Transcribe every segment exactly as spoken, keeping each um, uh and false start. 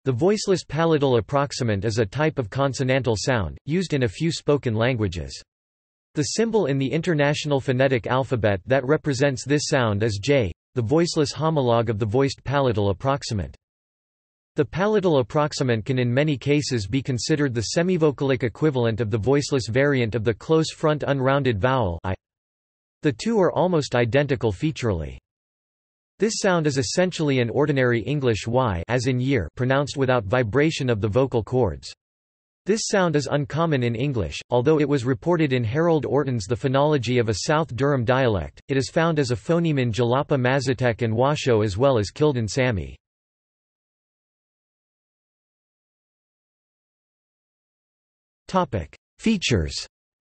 The voiceless palatal approximant is a type of consonantal sound, used in a few spoken languages. The symbol in the International Phonetic Alphabet that represents this sound is J, the voiceless homologue of the voiced palatal approximant. The palatal approximant can in many cases be considered the semivocalic equivalent of the voiceless variant of the close front unrounded vowel I. The two are almost identical featurally. This sound is essentially an ordinary English Y as in year pronounced without vibration of the vocal cords. This sound is uncommon in English, although it was reported in Harold Orton's The Phonology of a South Durham Dialect. It is found as a phoneme in Jalapa Mazatec and Washoe as well as Kildan Sami. Topic: Features.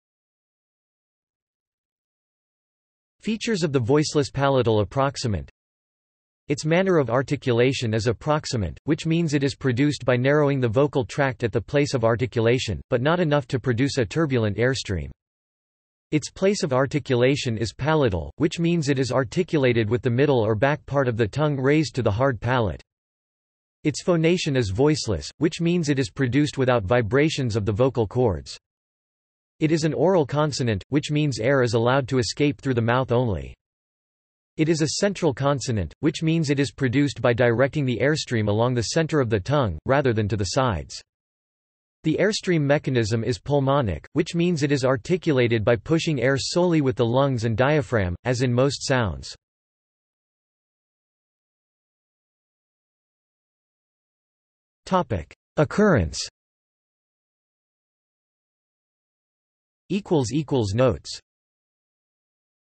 Features of the voiceless palatal approximant. Its manner of articulation is approximant, which means it is produced by narrowing the vocal tract at the place of articulation, but not enough to produce a turbulent airstream. Its place of articulation is palatal, which means it is articulated with the middle or back part of the tongue raised to the hard palate. Its phonation is voiceless, which means it is produced without vibrations of the vocal cords. It is an oral consonant, which means air is allowed to escape through the mouth only. It is a central consonant, which means it is produced by directing the airstream along the center of the tongue, rather than to the sides. The airstream mechanism is pulmonic, which means it is articulated by pushing air solely with the lungs and diaphragm, as in most sounds. Occurrence. Notes